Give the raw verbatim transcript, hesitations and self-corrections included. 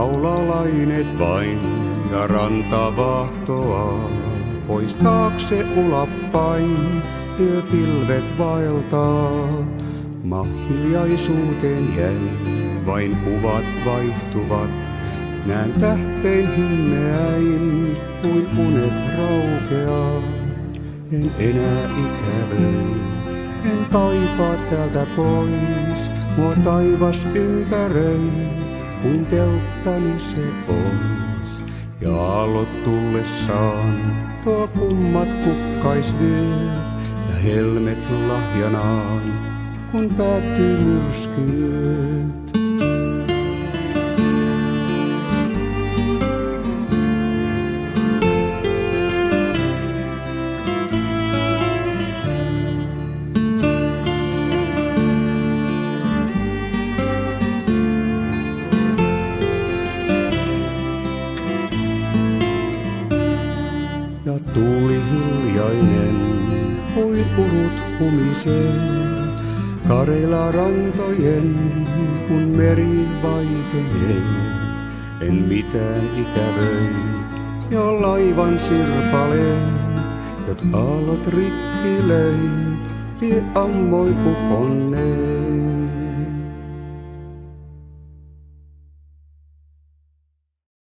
laulalainet vain ja ranta vahtoaa. Pois taakse ulappain yöpilvet vaeltaa. Mä hiljaisuuteen jäin, vain kuvat vaihtuvat. Näen tähteen himmeäin, kuin unet raukeaa. En enää ikävöi, en kaipaa täältä pois. Mua taivas ympäröi, kuin telttani se ois. Ja aallot tullessaan tuo kummat kukkaisvyöt ja helmet lahjanaan, kun päättyy myrskyt. Ja tuuli hiljainen, kuin urut humisee, Karela rantojen, kun meri vaikenee. En mitään ikävöi, ja laivan sirpalee, jot aallot rikki löi, vie ammoin uponnee.